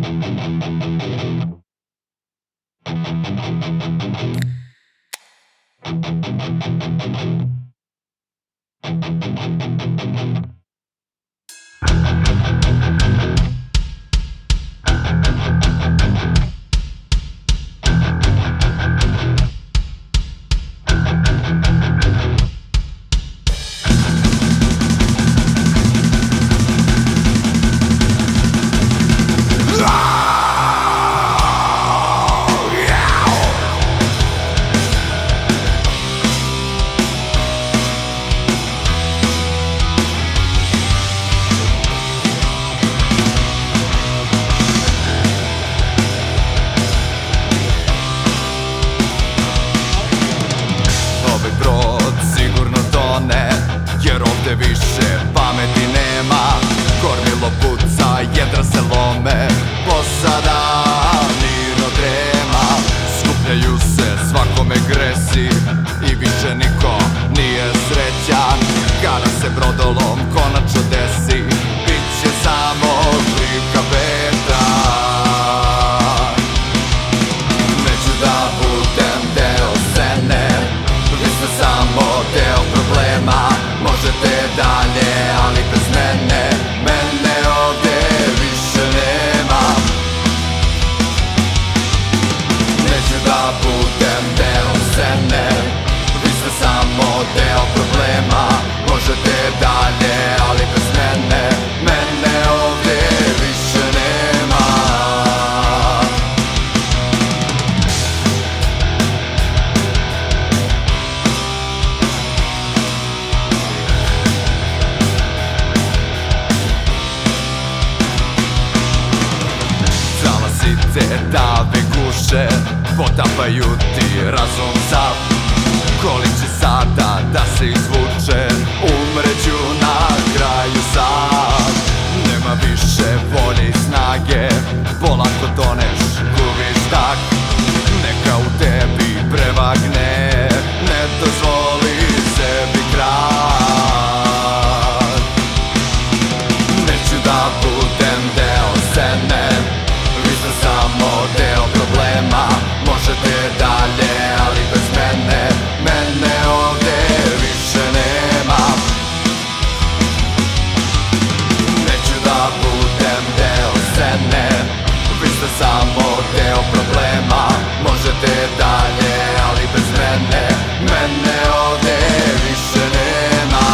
Jer ovde više pameti nema, kormilo puca, jedra se lome, posada mirno drema. Skupljaju se svakome gresi i više niko nije srećan. Kada se brodolom konačno desi, bit će samo kriv kapetan. Neću da budem deo scene, vi ste samo deo problema. Možete dalje, ali bez mene, mene ovde više nema. Neću da budem deo scene, vi ste samo deo problema. Možete dalje, ali bez mene, mene ovde više nema. Dave guše, potapaju ti razum sav. Kolik će sada da se izvuče, umreću na kraju sad. Nema više volje i snage, polako toneš, gubiš tak. Neka u tebi prevagne, ne dozvoli sebi kraj. Neću da budem deo scene, samo deo problema. Možete dalje, ali bez mene, mene ovde više nema. Neću da budem deo scene, vi ste samo deo problema. Možete dalje, ali bez mene, mene ovde više nema.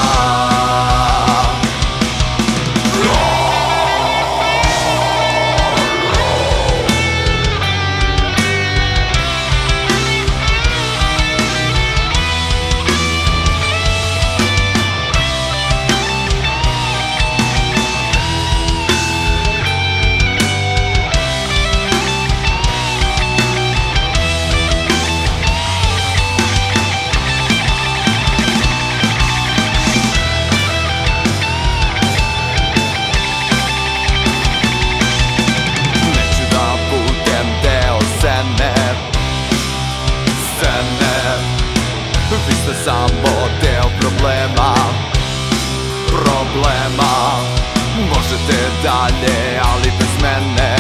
Vi ste samo deo problema, problema. Možete dalje, ali bez mene,